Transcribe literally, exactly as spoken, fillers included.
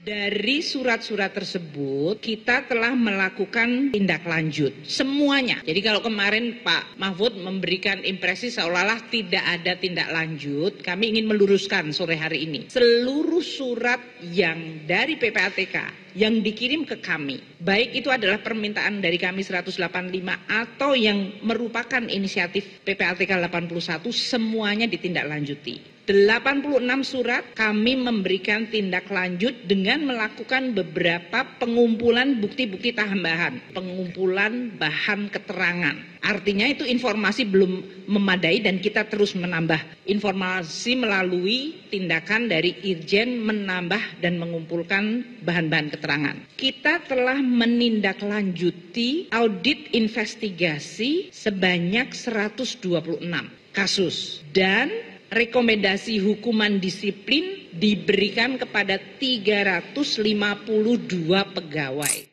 Dari surat-surat tersebut, kita telah melakukan tindak lanjut semuanya. Jadi kalau kemarin Pak Mahfud memberikan impresi seolah-olah tidak ada tindak lanjut, kami ingin meluruskan sore hari ini. Seluruh surat yang dari P P A T K yang dikirim ke kami, baik itu adalah permintaan dari kami seratus delapan puluh lima atau yang merupakan inisiatif P P A T K delapan puluh satu, semuanya ditindaklanjuti. delapan puluh enam surat kami memberikan tindak lanjut dengan melakukan beberapa pengumpulan bukti-bukti tambahan, pengumpulan bahan keterangan. Artinya itu informasi belum memadai dan kita terus menambah informasi melalui tindakan dari Irjen menambah dan mengumpulkan bahan-bahan keterangan. Kita telah menindaklanjuti audit investigasi sebanyak seratus dua puluh enam kasus dan rekomendasi hukuman disiplin diberikan kepada tiga ratus lima puluh dua pegawai.